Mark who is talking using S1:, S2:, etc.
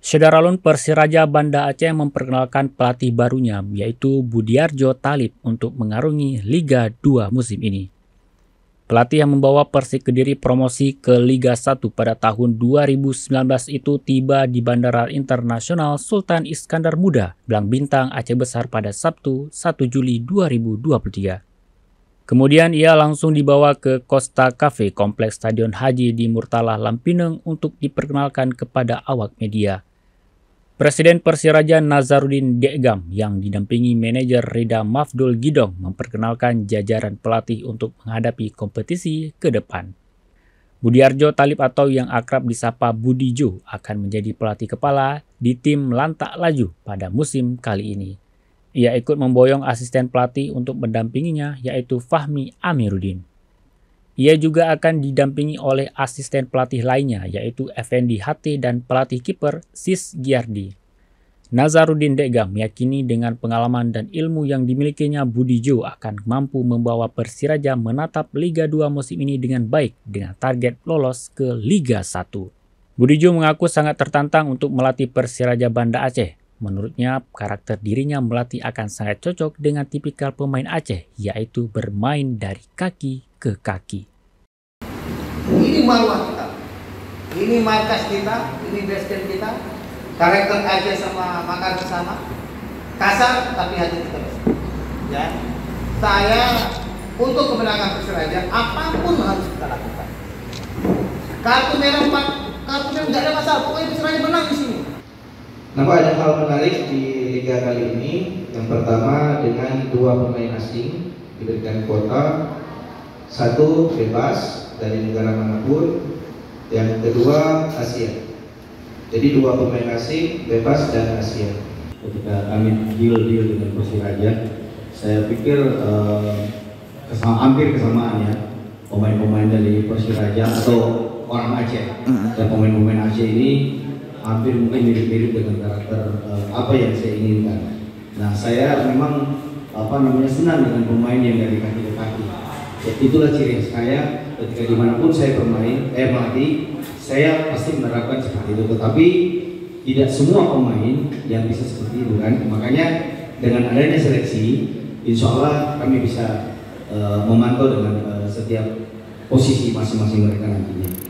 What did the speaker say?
S1: Syederalun Persiraja Banda Aceh memperkenalkan pelatih barunya, yaitu Budiarjo Thalib untuk mengarungi Liga 2 musim ini. Pelatih yang membawa Persik Kediri promosi ke Liga 1 pada tahun 2019 itu tiba di Bandara Internasional Sultan Iskandar Muda, Belang Bintang, Aceh Besar pada Sabtu 1 Juli 2023. Kemudian ia langsung dibawa ke Costa Cafe, Kompleks Stadion Haji di Murtalah, Lampineng untuk diperkenalkan kepada awak media. Presiden Persiraja Nazarudin Dekgam yang didampingi manajer Rida Mafdul Gidong memperkenalkan jajaran pelatih untuk menghadapi kompetisi ke depan. Budiarjo Thalib atau yang akrab disapa Budijo akan menjadi pelatih kepala di tim Lantak Laju pada musim kali ini. Ia ikut memboyong asisten pelatih untuk mendampinginya yaitu Fahmi Amiruddin. Ia juga akan didampingi oleh asisten pelatih lainnya yaitu Effendi Hate dan pelatih kiper Sis Giardi. Nazarudin Dekgam meyakini dengan pengalaman dan ilmu yang dimilikinya Budijo akan mampu membawa Persiraja menatap Liga 2 musim ini dengan baik dengan target lolos ke Liga 1. Budijo mengaku sangat tertantang untuk melatih Persiraja Banda Aceh. Menurutnya, karakter dirinya melatih akan sangat cocok dengan tipikal pemain Aceh, yaitu bermain dari kaki ke kaki.
S2: Ini marwah kita, ini markas kita, ini basecamp kita, karakter Aceh sama Makassar sama, kasar tapi hati kita besar. Ya, saya untuk kemenangan Persiraja apapun harus kita lakukan. Kartu merah 4, kartu merah nggak ada masalah, pokoknya Persiraja menang di sini.
S3: Nampak ada hal menarik di Liga kali ini. Yang pertama dengan 2 pemain asing diberikan kuota, 1 bebas dari negara manapun, yang kedua Asia. Jadi 2 pemain asing bebas dan Asia.
S4: Ketika kami deal dengan Persiraja, saya pikir hampir kesamaan ya, pemain-pemain dari Persiraja atau orang Aceh dan pemain-pemain Aceh ini hampir mungkin mirip-mirip dengan karakter apa yang saya inginkan. Nah, saya memang senang dengan pemain yang dari kaki ke kaki. Ya, itulah ciri saya ketika dimanapun saya melatih, saya pasti menerapkan seperti itu. Tetapi tidak semua pemain yang bisa seperti itu kan. Makanya dengan adanya seleksi, insya Allah kami bisa memantau dengan setiap posisi masing-masing mereka nantinya.